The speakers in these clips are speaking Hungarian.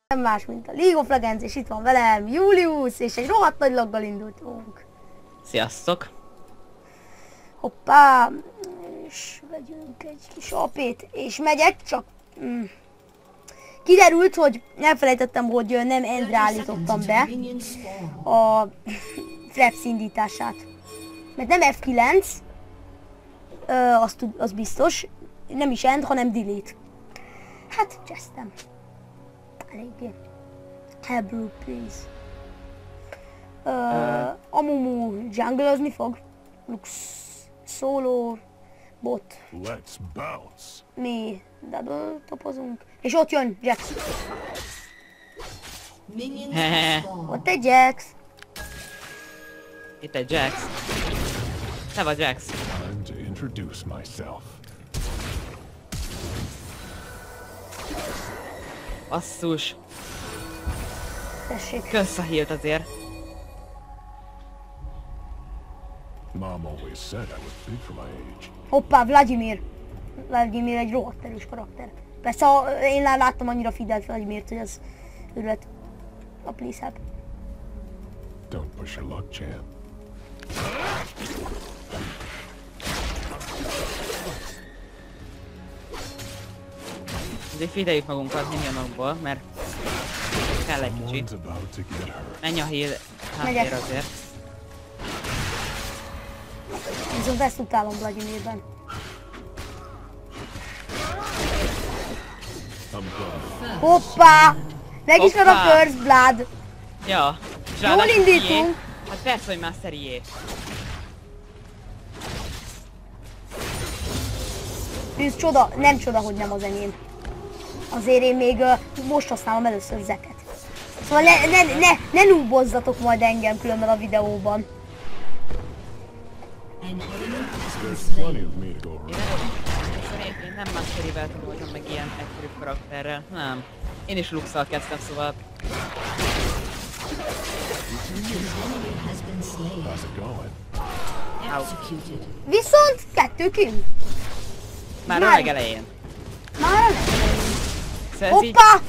Nem más, mint a League of Legends, és itt van velem Julius, és egy rohadt nagy laggal indultunk. Sziasztok! Hoppá, és vegyünk egy kis AP-t, és megyek, csak... Kiderült, hogy elfelejtettem, hogy nem endre állítottam be a Fraps indítását. Mert nem F9, az biztos, nem is end, hanem delete. Hát, csesztem. Eléggé. Hebrew, please. Amumu jungleozni fog. Lux solo bot. Let's bounce. Mi double topozunk. És ott jön Jax. Ott egy Jax. Itt egy Jax. Te vagy Jax. Time to introduce myself. Basszus. Tessék. Kösz a healt azért. Mom always said I was big for my age. Hoppá, Vladimir. Vladimir egy rohadt erős karakter. Persze én láttam annyira fidelt Vladimirt, hogy az őrület. A please help. Don't push your luck, champ. Azért figyeljük magunkat minionokból, mert kell egy kicsit. Someone's about to get hurt. Menj a heal háttér azért. Viszont ezt utálom Vladimirben. I'm coming. Hoppá! Meg is van a First Blood. Ja. És Jól ráadásul indítunk. tiéd. Hát persze, hogy Masterié. Ez csoda, nem csoda, hogy nem az enyém. Azért én még most használom először Zeket. Szóval ne núbozzatok majd engem különben a videóban. There's plenty of me to go around. Én nem Masterivel tanultam meg ilyen egyszerű karakterrel. Nem. Én is Luxal kezdtem, szóval... How's it going? Viszont 2 kill. Már a legelején. Már a legelején. Szóval ez így Hoppá!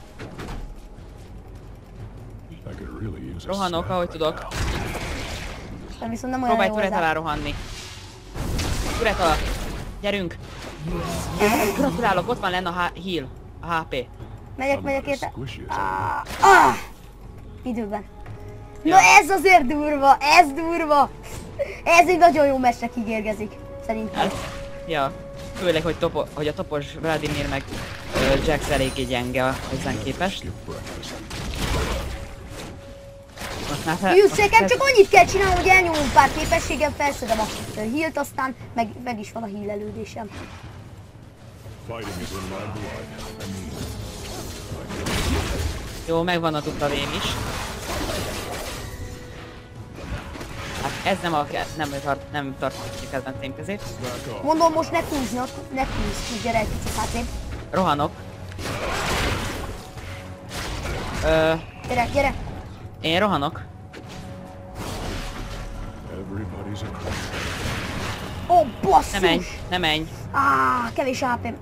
I could really use a rohanok, snack ahogy right tudok. now. De viszont nem olyan Próbálj jó turret alá rohanni. Turret alá. Gyerünk. Gratulálok, ott van lenne a heal. A HP. Megyek I'm not as érte. squishy as I Időben. Ja. Na ez azért durva, ez durva. Ez egy nagyon jó meccsnek ígérgezik, szerintem. Hát, ja. Főleg, hogy a topos Vladimir meg Jax eléggé gyenge hozzánk képest. skip breakfast. Most már Juss, nekem csak annyit kell csinálnom, hogy elnyomom pár képességem, felszedem a healt, aztán meg is van a healelődésem. Fighting is in my blood. I mean, Jó, megvan a dupla vém is. Hát ez nem tartozik kedvenceim közé. back off. Mondom, most ne húznak, ne húzz, gyere egy picit hátrébb. Rohanok. Gyere. Én rohanok. Everybody's a Ó, basszus! Ne menj. Kevés AP-m.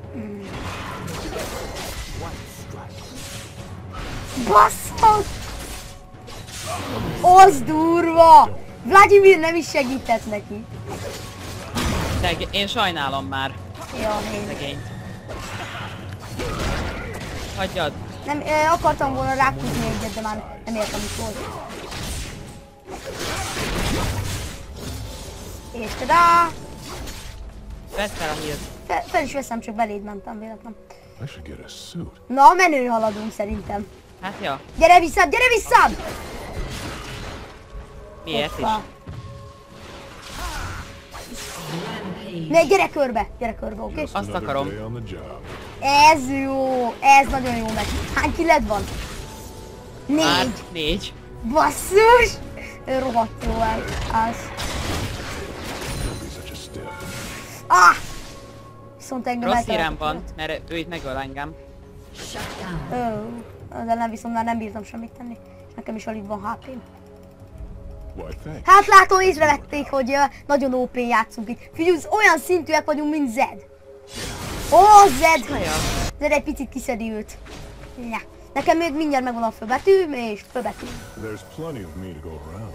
Basszus! Az durva! Vladimir nem is segített neki. Én sajnálom már. Ja, én. Szegényt. Hagyjad. Nem, akartam volna rákúzni egyet, de már nem értem, mit volt. És tadá! Vedd fel a healt. Fel is veszem, csak beléd mentem véletlen. I should get a suit. Na, menő haladunk szerintem. Hát ja. Gyere vissza, gyere vissza! Miért is? Hoppá. Ne, gyere körbe, oké? Azt Another akarom. day on the job. Ez jó, ez nagyon jó meccs. Hány killed van? 4. Már 4. Basszus! Rohadt jó el. Az. Don't be such a stiff. Viszont engem Rossz hírem van, mert ő itt megöl engem. De nem, viszont már nem bírtam semmit tenni. És nekem is alig van HP-m. Why, thanks. Hát látom, észrevették, hogy nagyon OP-n játszunk itt. Figyelj, olyan szintűek vagyunk, mint Zed. Ó, Zed! Haja. Zed egy picit kiszedi őt. Ja. Nekem még mindjárt megvan a főbetűm és főbetű. There's plenty of me to go around.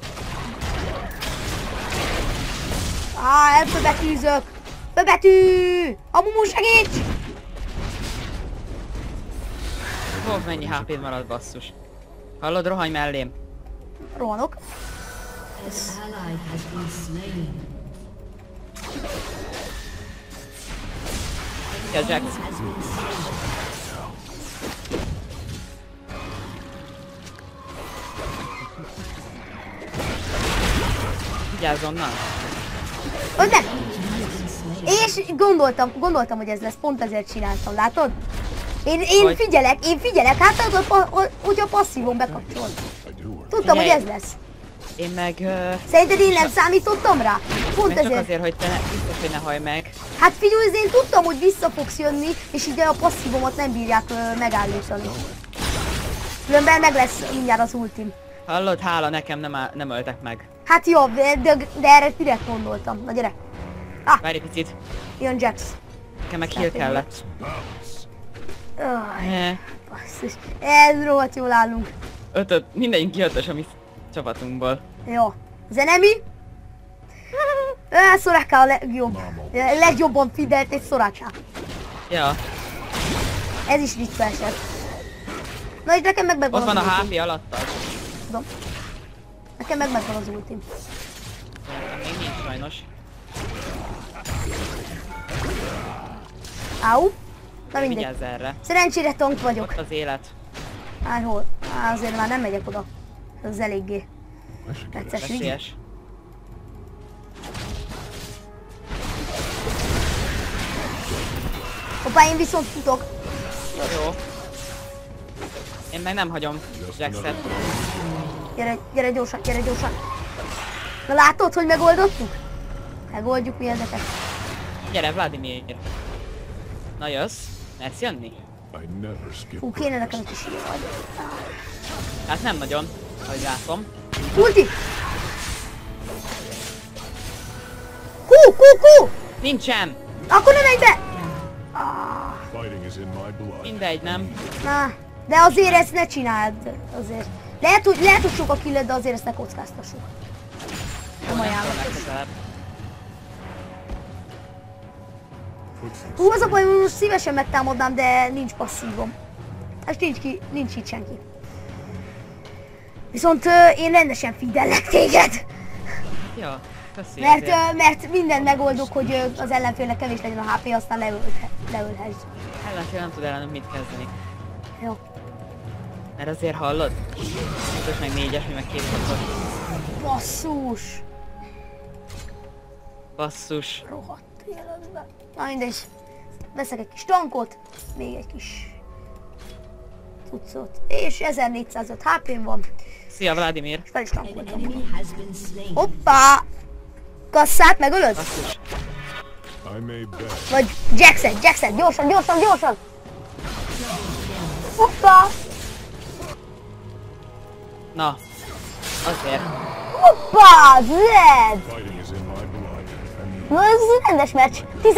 Elfőbetűzök! Főbetű! A Mumu segíts! Hol mennyi HP-d marad, basszus? Hallod, rohanj mellém. Rohanok. Ja, Jax. Vigyázz onnan. Öld meg! És gondoltam, hogy ez lesz, pont ezért csináltam, látod? Én figyelek, hát hogyha passzívon bekapcsol. I do work. Tudtam, hogy Figyelj. ez lesz. Én meg... Szerinted én nem számítottam rá? Pont Meg csak ezért. azért, hogy te biztos, hogy ne hajj meg. Hát figyelj, én tudtam, hogy vissza fogsz jönni, és így a passzívomat nem bírják megállítani. Különben meg lesz mindjárt az ultim. Hallod, hála nekem nem öltek meg. Hát jó, de erre direkt gondoltam. Na gyere. Várj egy picit. Jön Jax. Nekem meg heal kellett. Aj, basszus. Ez rohadt jól állunk. Mindegyik kihatos a mi csapatunkból. Jó. Az enemy? Soraka a legjobb. Legjobban fidelt egy Soraka. Ja, Ez is ritka eset. Na és nekem meg megvan ott van a az ultim. HP alattad. Tudom. Nekem meg megvan az ultim. Nekem még nincs sajnos. Áú. Na mindegy. Vigyázz erre. Szerencsére tank vagyok. Ott az élet. Hát hol? Azért már nem megyek oda. Ez eléggé I should get necces ügy. Veszélyes. Hoppá, én viszont futok. Jó. Én meg nem hagyom Jaxet. Gyere gyorsan, gyere gyorsan. Na látod, hogy megoldottuk? Megoldjuk mi ezeket. Gyere, Vladimir. Na jössz? Mersz jönni? I never skip. Hú, kéne nekem egy kis vagy. Hát nem nagyon, ahogy látom. Ulti! Kú! Nincsen! Akkor ne menj be! Fighting is in my blood. Mindegy, nem? Na, de azért ezt ne csináld. Azért. Lehet, hogy sok a killed, de azért ezt ne kockáztassuk. Nem ajánlom. Legközelebb. Footsteps. Hú, az a baj, hogy most szívesen megtámadnám, de nincs passzívom. És nincs itt senki. Viszont én rendesen fidellek téged. Ja, köszi azért. Mert mindent megoldok, hogy az ellenfélnek kevés legyen a HP, aztán leölhess. Ellenfél nem tud ellenünk mit kezdeni. Jó. Mert azért hallod? 5-ös meg 4-es, mi meg 2 Basszus. Basszus. Rohadt életbe. Na mindegy. Veszek egy kis tankot, még egy kis cuccot. És 1405 HP-m van. Szia, Vladimir. És fel is tankoltam. Hoppá! Kasszát megölöd? Basszus. I may bet. Vagy Jackson, gyorsan! Hoppá! Na. Azért. Hoppá! Zed! Fighting is in my blood. And Na ez rendes meccs.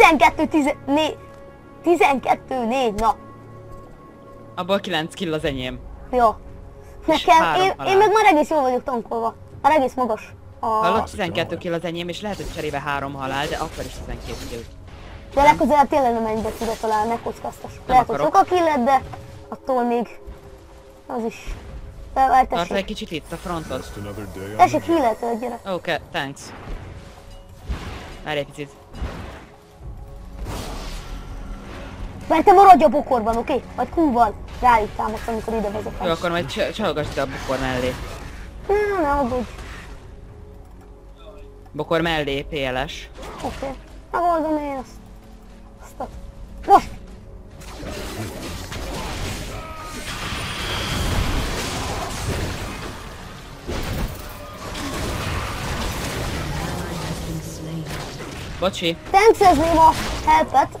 12-4, na. Abból 9 kill az enyém. Jó. És Nekem, három én halál. meg már egész jól vagyok tankolva. Már egész magas. Hallod, 12 kill az enyém, és lehet, hogy cserébe 3 halál, de akkor is 12 kill. De legközelebb tényleg nem menj be ide talán, ne kockáztass. Lehet, hogy akarok. sok a killet, de attól még az is. Várj, Tartod egy tessék. kicsit itt a frontod. just another day on Tessék, the job. healet, gyere. Oké, thanks. Várj egy picit. Mert te maradj a bokorban, oké? Vagy Q-val ráig támadsz, amikor ide vezetek. Jó, akkor majd csalogass ide a bokor mellé. Ne aggódj. Bokor mellé, PLS. Oké. Megoldom én azt. Most! Bocsi, Tanksezném a helpet.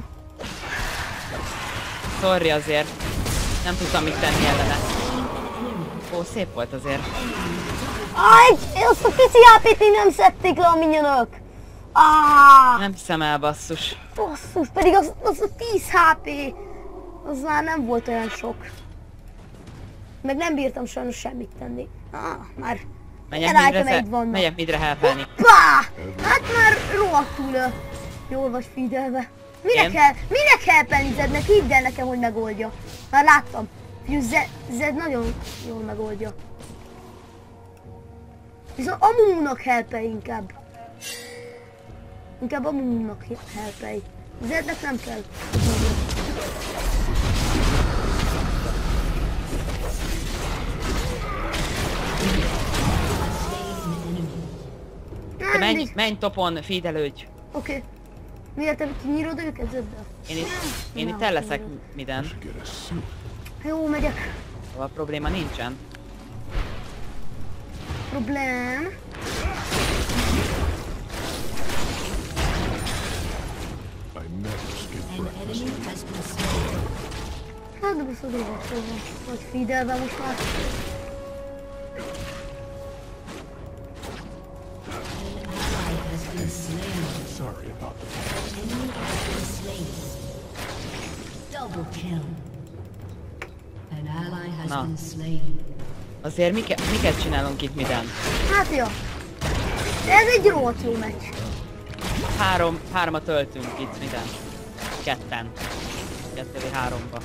sorry azért. Nem tudtam mit tenni ellene. Ó, szép volt azért. Aj, azt a pici HP-t még nem szedték le a minyonök. Nem hiszem el, basszus. Basszus, pedig az a 10 HP. Az már nem volt olyan sok. Meg nem bírtam sajnos semmit tenni. Már Menjek ilyen midre, itemeid vannak. megyek midre helpelni. Pá! Hát már rohadtul jól vagy figyelve. Minek helpelni Zednek? Hidd el nekem, hogy megoldja. Már láttam. Figyelj, Zed nagyon jól megoldja. Viszont Amumunak helpelj inkább. Inkább Amumunak helpelj. Zednek nem kell. Te menj topon, feedelődj. Oké. Miért te kinyírod őket Zeddel? Én itt el leszek miden. Get a suit. Jó, megyek. Szóval probléma nincsen. Problém. I never skip breakfast. Hát de baszod óvatos vagy figyelve most már. Sorry about the Double kill. An ally has Na. been slain. Azért miket csinálunk itt miden? Hát ja. Ez egy rohadt jó meccs. Hármat töltünk itt miden. Ketten. 2v3-ba.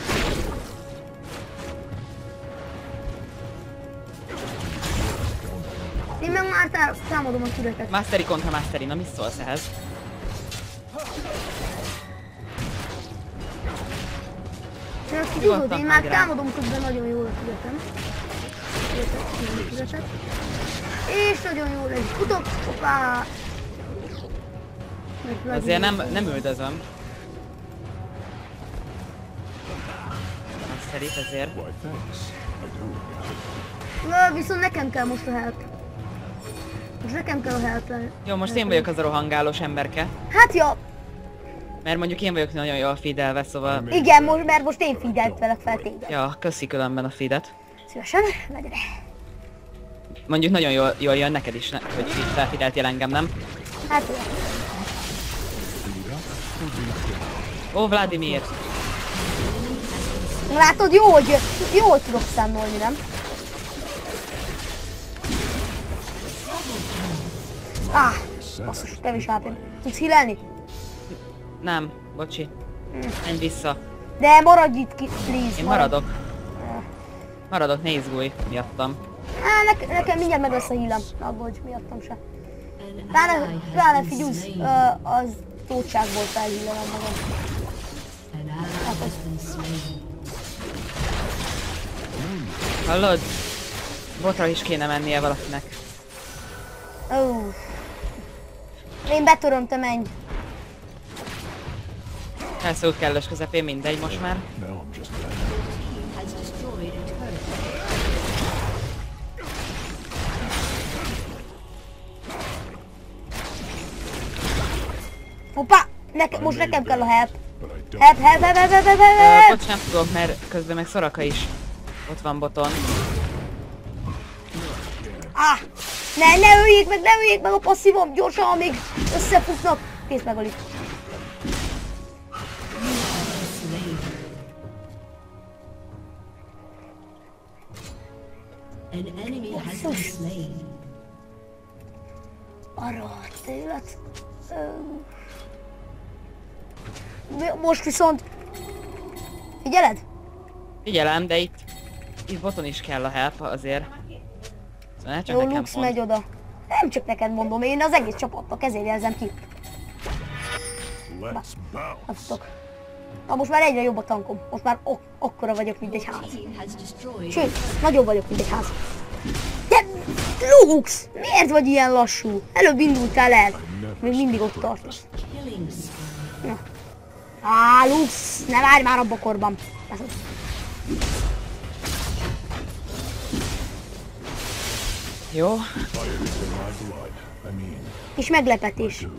Én meg már támadom a türeket. Mastery kontra Mastery, na mi szólsz ehhez? Csak tudod, Nyugodtan én már hagyj rá. támadom közben nagyon jól a türetem. Türetet. És nagyon jól egy futok. Hoppá! Azért nem üldözöm. Mastery ezért. Why, thanks. I do. Viszont nekem kell most a help. Most nekem kell a help. Jó, most én vagyok az a rohangálós emberke. Hát ja, Mert mondjuk én vagyok nagyon jól feedelve, szóval... igen, mert most én figyelt velek fel téged. Ja, köszi különben a feedet. Szívesen, megyre. Mondjuk nagyon jól jön neked is, hogy felfideltél engem, nem? Hát ja. Ó, Vladimir! Látod, jó, hogy tudok számolni, nem? Basszus, kevés HP-n. Tudsz hílelni? Nem, bocsi. Menj vissza. De maradj itt ki, please. Én maradok. Maradok, ne izgulj miattam. Nekem mindjárt meg lesz a hílem. Ne aggódj, miattam se. An ally Pláne has been figyelsz, slain. az tótságból felhílelem magam. An ally has been slain. Hallod? Botra is kéne mennie valakinek. Ó. Én betöröm, te menj. Elszólt kellős közepén, mindegy most már. Now I'm just mad. Has destroyed a turret. Hoppá! Most nekem kell a help. But I don't. Help. Bocs, nem tudok, mert közben meg Soraka is ott van boton. Ne öljék meg a passzívom, gyorsan, amíg összefutnak. Kész megölik. Slain. An enemy has been slain. Arra élet. Most viszont... Figyeled? Figyelem, de itt boton is kell a help azért. Szóval ne csak Jó, nekem Lux mondd. megy oda. Nem csak neked mondom, én az egész csapatnak ezért jelzem ki. Let's bounce. Aztok. Na most már egyre jobb a tankom. Most már akkora vagyok, mint egy ház. Team has destroyed. Sőt, nagyobb vagyok, mint egy ház. De Lux! Miért vagy ilyen lassú? Előbb indultál el. Még mindig ott tartasz. Killing spree. Lux! Ne várj már a bokorban. Jó? Fire is in my blood. I mean, Kis meglepetés. do.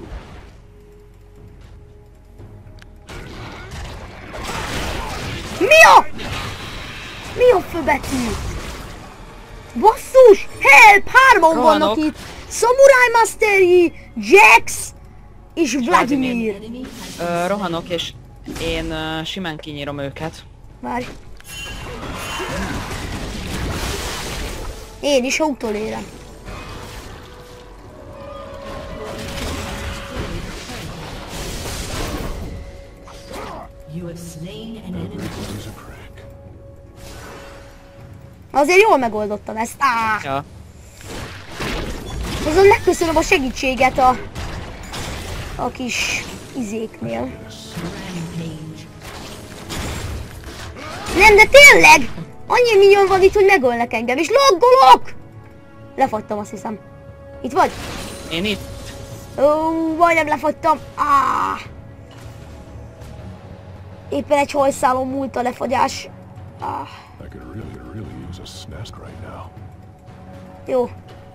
Mi a főbetű? Basszus! Help! Hárman Rohanok. vannak itt! Samurai Mastery, Jax és Vladimir. Enemy has Rohanok, és én simán kinyírom őket. Várj. Én is, ha utolérem. You have slain an enemy. He's a crack. Azért jól megoldottam ezt. Ja. Azon megköszönöm a segítséget a kis izéknél. Rampage. Nem, de tényleg! Annyi millió van itt, hogy megölnek engem, és loggolok! Lefagytam, azt hiszem. Itt vagy? Én itt. Ó, majdnem lefagytam. Éppen egy hajszálon múlt a lefagyás. I could really use a snack right now. Jó.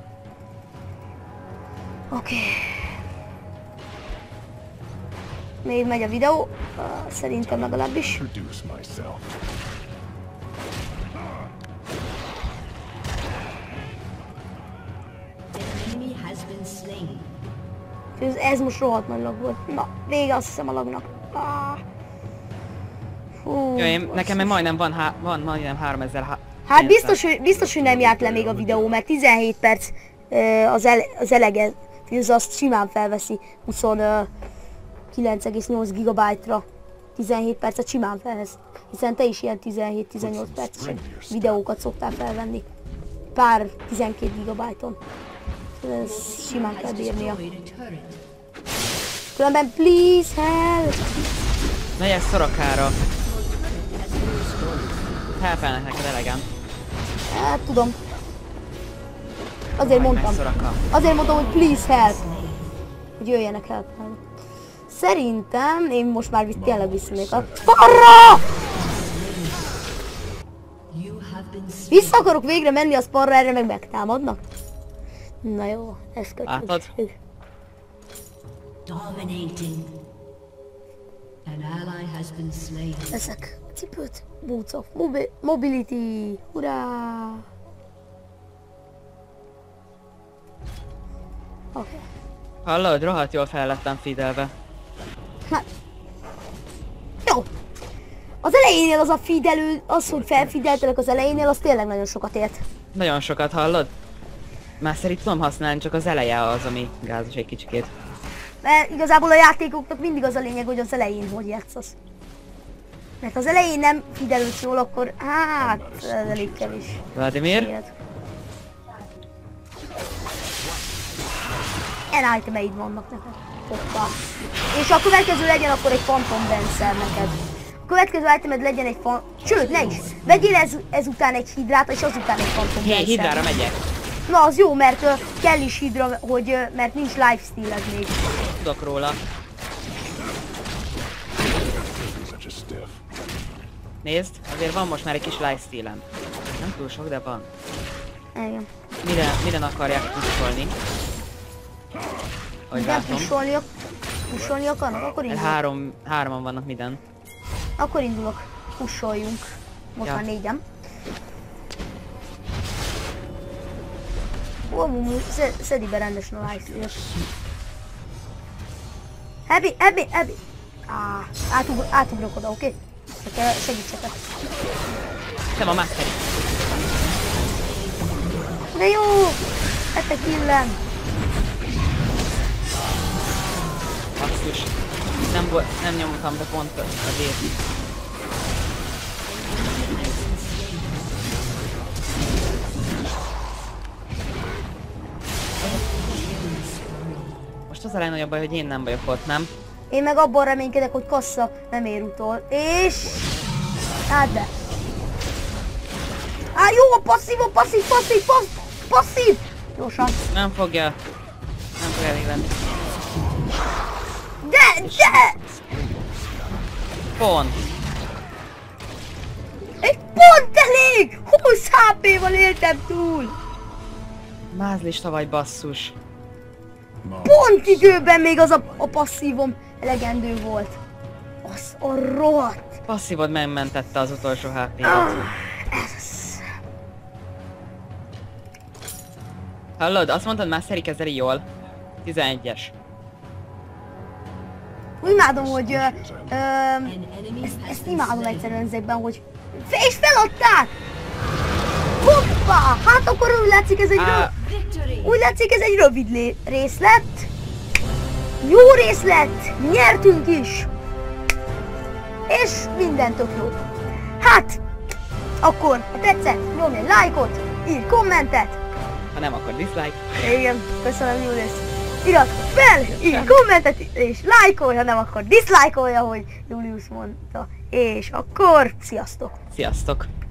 Oké. Még megy a videó. Szerintem legalábbis. Introduce myself. An enemy has been slain. Ez most rohadt nagy lag volt. Na, vége azt hiszem a lagnak. Fú, Jó, nekem még majdnem van majdnem 3000 hát biztos, hogy nem járt le még a videó, mert 17 perc az elege. Fuse azt simán felveszi 29,8 GB-ra. 17 percet simán felvesz. Hiszen te is ilyen 17-18 perces videókat szoktál felvenni. Pár 12 GB-on. Ez simán kell bírnia. Destroyed a turret. Különben please help! Megy ez Szorakára. Helpelnek neked elegem. Hát tudom. Azért mondtam. Szoraka. Azért mondtam, hogy please help. Hogy jöjjenek helpelni. Szerintem én most már tényleg visszamegyek a sparra! You have been slain. Vissza akarok végre menni a sparra, erre meg megtámadnak. Na jó, ez Látod? kötőség. Dominating. An ally has been slain. Ezek cipőt, boots of mobility, hurrá! Oké. Hallod? Rohadt jól fel lettem fidelve. Hát. Jó. Az elejénél az a fidelő, az, hogy felfideltelek az elejénél, az tényleg nagyon sokat ért. Nagyon sokat hallod? Már szerint tudom használni, csak az eleje az, ami gázos egy kicsikét. Mert igazából a játékoknak mindig az a lényeg, hogy az elején hogy játszasz. Mert az elején nem fidelődsz jól, akkor hát ez elég kevés. Vladimir? Élet. Ilyen itemeid vannak neked. Hoppa. És a következő legyen akkor egy Phantom Dancer neked. A következő itemed legyen egy sőt, ne is! Vegyél ezután egy hidrát, és azután egy Phantom Dancer. Hidrára megyek. Na az jó, mert kell is hidra, hogy, mert nincs lifesteal-ed még. Tudok róla. Such a stiff. Nézd, azért van most már egy kis lifesteal-em. Nem túl sok, de van. Igen. Miden akarják pusolni? Hogy Igen, látom. pusolni akarnak? Akkor indulok. Hárman vannak miden. Akkor indulok. Pusoljunk. Most Ja. már 4-en. Szedi be rendesen a lifesteal-t. Happy! Átugrok oda, oké? Segítsetek. Te a Mastery. De jó! Ette killem! Basszus. Nem nyomtam be pont a D-t. Most az a legnagyobb baj, hogy én nem vagyok ott, nem? Én meg abban reménykedek, hogy Kassa nem ér utol. És... Hát de. Jó, passzív! Gyorsan. Nem fogja elég lenni. De! Pont. Egy pont elég! 20 HP-val éltem túl! Mázlista vagy basszus. Pont időben még az a passzívom elegendő volt. Az a rohadt. Passzívod megmentette az utolsó HP-t. Hallod? Azt mondtad, Mastery kezeli jól. 11-es. Úgy imádom, hogy An enemy ezt imádom egyszerűen ezekben, hogy... És feladták! Hopp! Hoppá! Hát akkor úgy látszik ez egy Victory! úgy látszik ez egy rövid rész lett. Jó rész lett! Nyertünk is! És minden tök jó. Hát, akkor, ha tetszett, nyomj egy lájkot, írj kommentet. Ha nem, akkor dislike. Igen, köszönöm Julius. Iratkozz fel, írj kommentet, és lájkolj, ha nem, akkor diszlájkolj, ahogy Julius mondta. És akkor, sziasztok! Sziasztok!